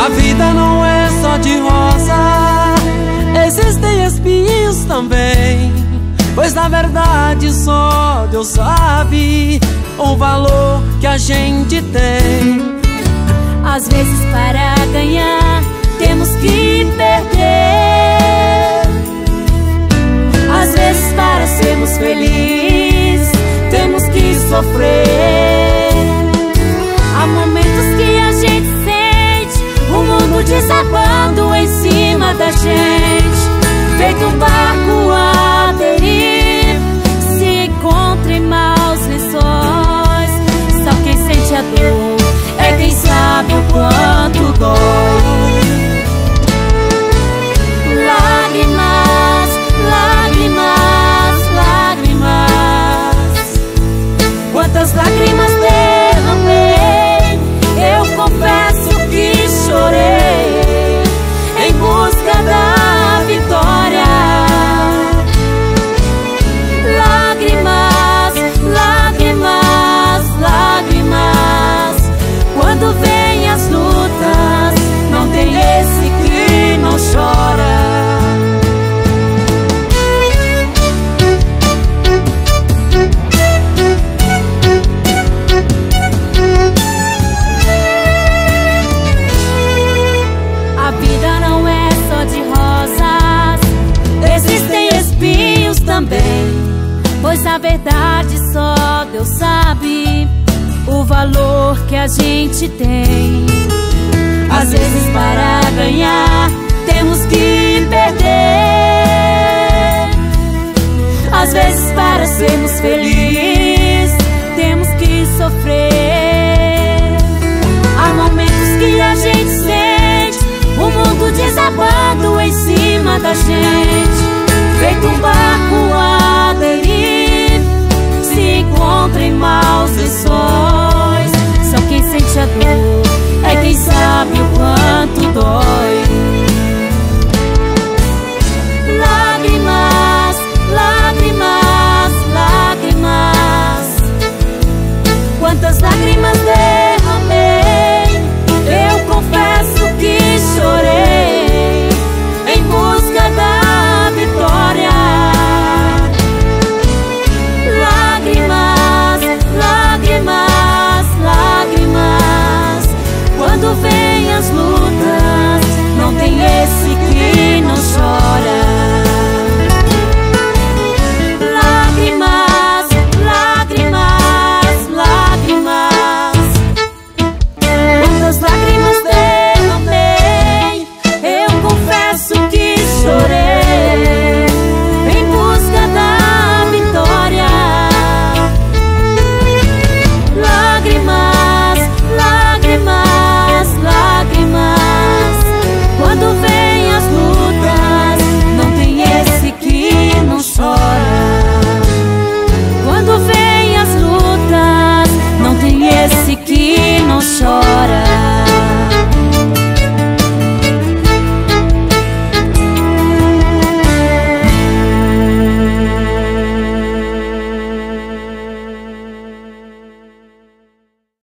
A vida não é só de rosa, existem espinhos também, pois na verdade só Deus sabe o valor que a gente tem. Às vezes para ganhar temos que perder, às vezes para sermos felizes temos que sofrer. Há momentos que a gente sente o mundo desabando em cima da gente, feito um barco à deriva, se encontra em maus lençóis. Só quem sente a dor é quem sabe o quanto dói. Lágrimas, lágrimas, lágrimas, quantas lágrimas derramei, eu confesso que chorei em busca da vitória. Lágrimas, lágrimas, lágrimas, quando vem as lutas, não tem esse que não chora. A vida não é só de rosas, existem espinhos também, pois na verdade só Deus sabe o valor que a gente tem. Às vezes para ganhar temos que perder, às vezes para sermos felizes temos que sofrer.